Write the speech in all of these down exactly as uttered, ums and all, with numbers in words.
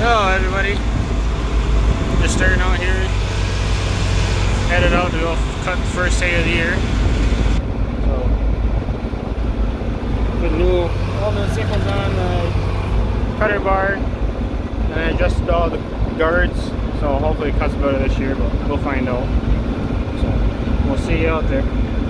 Hello everybody, just starting out here, headed out to go cut the first hay of the year. So, put new, all the sinkles on the cutter bar, and I adjusted all the guards, so hopefully it cuts better this year, but we'll find out. So, we'll see you out there.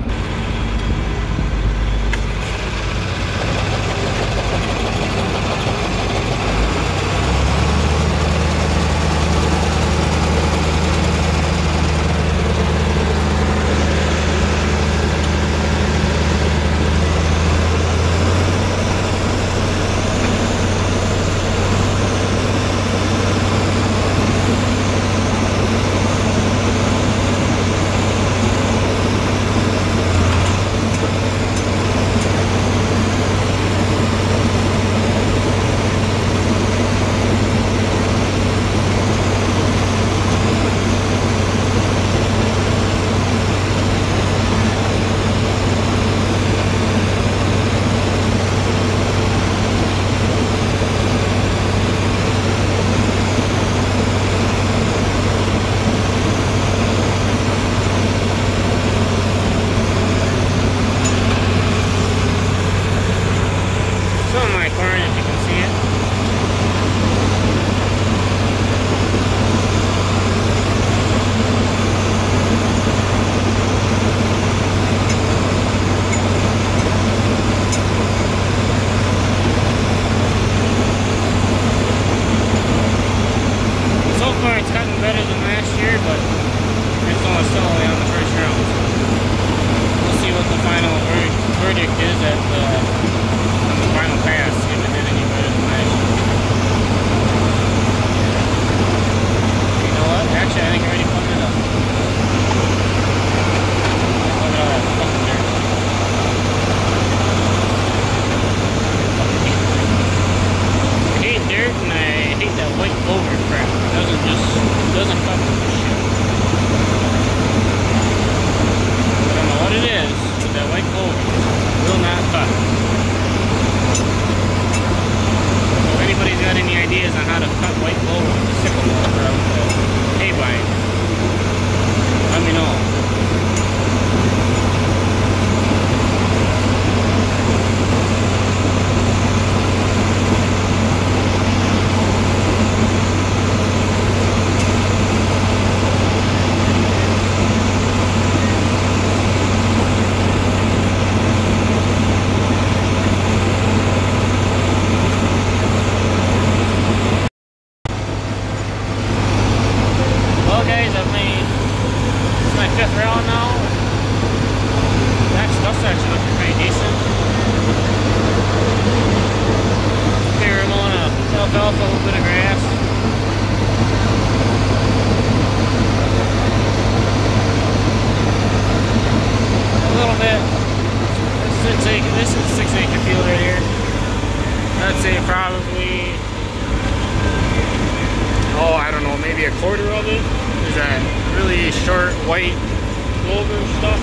A quarter of it is that really short white clover stuff.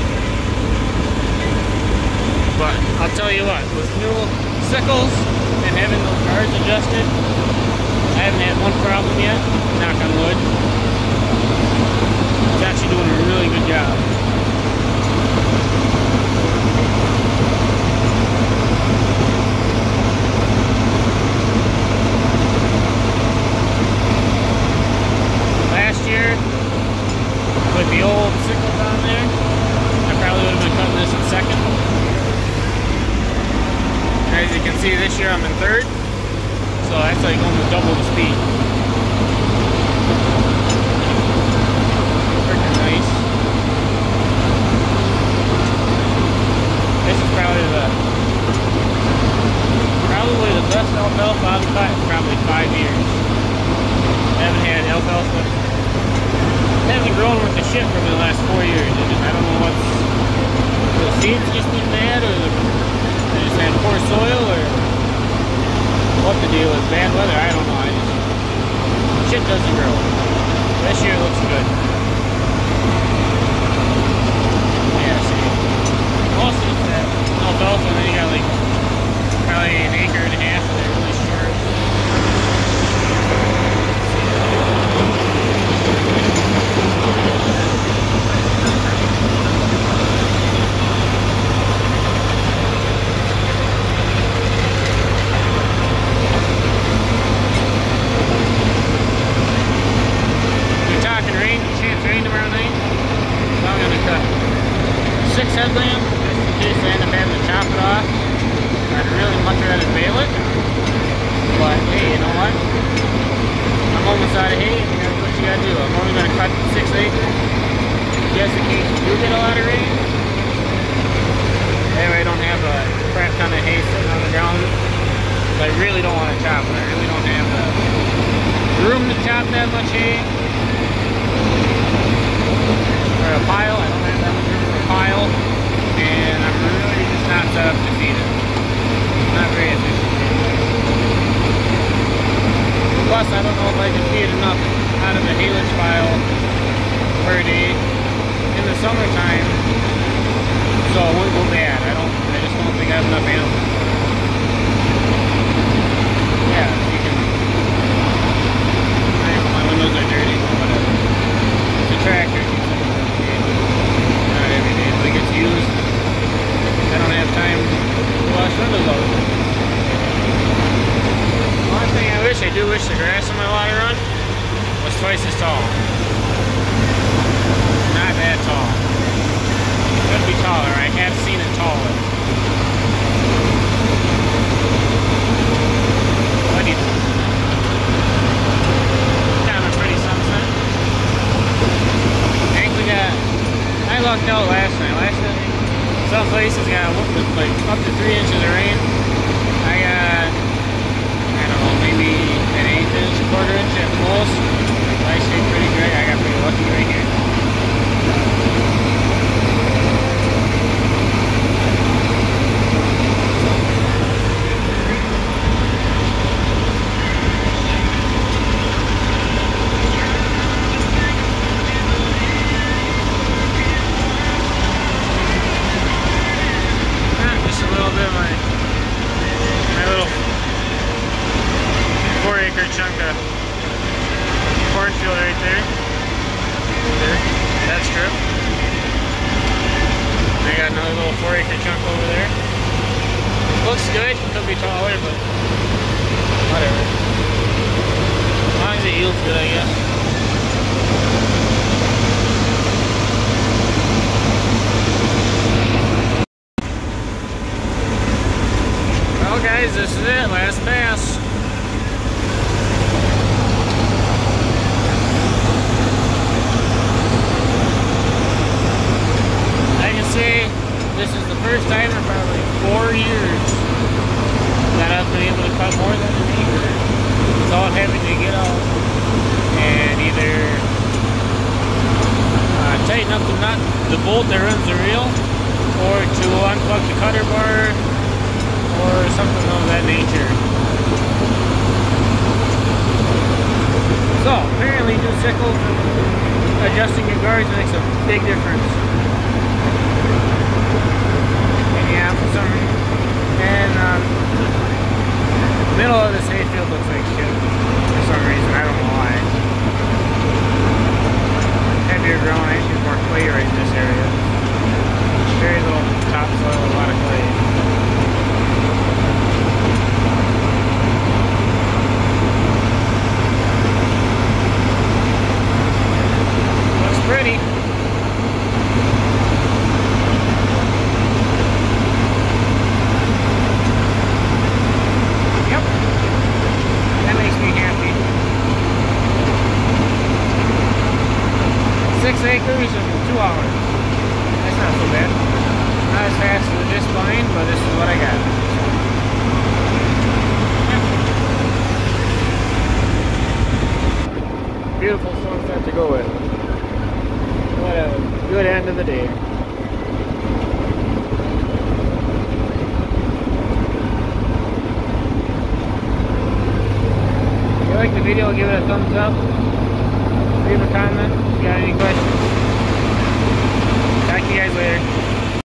But I'll tell you what, with new sickles and having those guards adjusted, I haven't had one problem yet, knock on wood. It's actually doing a really good job. With the old sickles on there, I probably would have been cutting this in second. As you can see, this year I'm in third, so that's like almost double the speed. Freaking nice. This is probably the probably the best alfalfa I've cut in probably five years. I haven't had alfalfa. It hasn't grown with the shit for the last four years. It just, I don't know what's the seeds just been bad, or the, they just had poor soil, or what the deal is. Bad weather, I don't know. I just, shit doesn't grow. This year it looks good. Yeah, see, most of that alfalfa, and then you got like probably an acre and a half of it really short. almost out of hay, and that's what you gotta do. I'm only gonna cut six acres, just in case you do get a lot of rain. That way I don't have a crap ton of hay sitting on the ground. I really don't want to chop it. I really don't have the room to chop that much hay. Or a pile. I don't have that much room for a pile. And I'm really just not set up to feed it. Not very efficient. Plus, I don't know if I can feed enough out of the haylage pile per day in the summertime, so it wouldn't go bad. I don't. I just don't think I have enough animals. Yeah, you can. I know my windows are dirty, but whatever. It's a tractor. Not every day, but it gets used. I don't have time to wash windows all the time. One thing I wish, I do wish the grass on my water run was twice as tall. Not that tall. It could be taller. I have seen it taller. What do you think? Kind of a pretty sunset. I think we got, I lucked out last night. Last night, some places got like up to three inches of rain. I got, I don't know, maybe an eighth inch, a quarter inch at most. I stayed pretty great. I got pretty lucky right here. Just a little bit of my, my little four acre chunk of cornfield right there. There. That strip. I got another little four acre chunk over there. Looks good. Could be taller, but whatever. As long as it yields good, I guess. Well guys, this is it. Last pass. Say this is the first time in probably four years that I've been able to cut more than an acre without having to get out and either uh, tighten up the nut, the bolt that runs the reel, or to unplug the cutter bar or something of that nature. So apparently new sickles and adjusting your guards makes a big difference. Yeah, for some reason. And um, the middle of this hayfield looks like shit for some reason. I don't know why. Heavier grown, I think there's more clay right in this area. Very little topsoil, a lot of clay. Looks pretty. Six acres in two hours. That's not so bad. Not as fast as this line, but this is what I got. Yeah. Beautiful sunset to go with. What a good end of the day. If you like the video, give it a thumbs up. Leave a comment if you got any questions. Talk to you guys later.